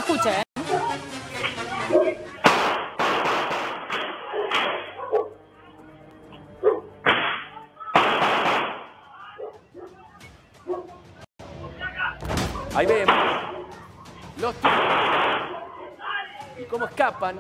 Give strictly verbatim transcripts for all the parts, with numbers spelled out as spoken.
escuche, ¿eh? Ahí vemos los tiros y cómo escapan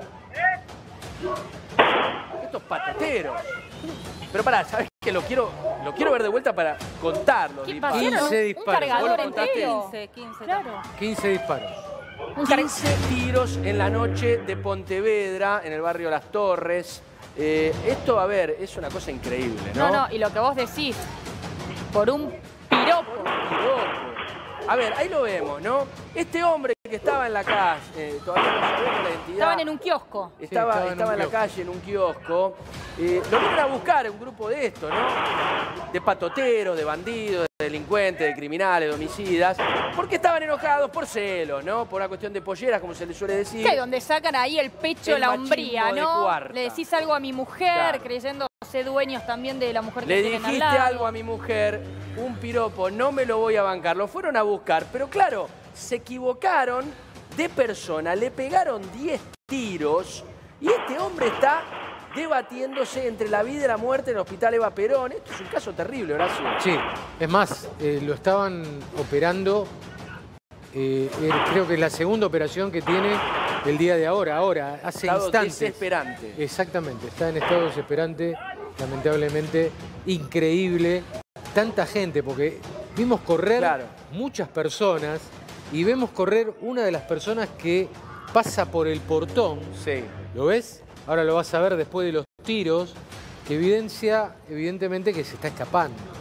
estos patateros. Pero pará, ¿sabes qué? Lo quiero, lo quiero ver de vuelta para contarlo. ¿Qué disparos. pasó? quince Un disparos. cargador ¿Vos lo contaste? entero. quince, quince. Claro. quince disparos. Un car- quince tiros en la noche de Pontevedra, en el barrio Las Torres. Eh, esto, a ver, es una cosa increíble, ¿no? No, no, y lo que vos decís, por un piropo. Piropo. A ver, ahí lo vemos, ¿no? Este hombre que estaba en la calle, eh, todavía no sabemos la identidad. Estaban en un kiosco. Estaba, Sí, estaba en estaba un en la kiosco. calle, en un kiosco. Eh, lo vienen a buscar un grupo de esto, ¿no? De patoteros, de bandidos, de delincuentes, de criminales, de homicidas. Porque estaban enojados por celos, ¿no? Por una cuestión de polleras, como se le suele decir. Que donde sacan ahí el pecho, El la machismo hombría, de ¿no? cuarta. Le decís algo a mi mujer, Claro. creyéndose dueños también de la mujer que Le tienen al dijiste lado. algo a mi mujer, un piropo, no me lo voy a bancar. Lo fueron a buscar, pero claro, se equivocaron de persona, le pegaron diez tiros y este hombre está debatiéndose entre la vida y la muerte en el hospital Eva Perón. Esto es un caso terrible, Horacio. Sí, es más, eh, lo estaban operando, eh, eh, creo que es la segunda operación que tiene el día de ahora, ahora, hace Estado instantes. desesperante. Exactamente, está en estado desesperante, lamentablemente, increíble. Tanta gente, porque vimos correr Claro. muchas personas y vemos correr una de las personas que pasa por el portón. Sí. ¿Lo ves? Ahora lo vas a ver después de los tiros, que evidencia, evidentemente, que se está escapando.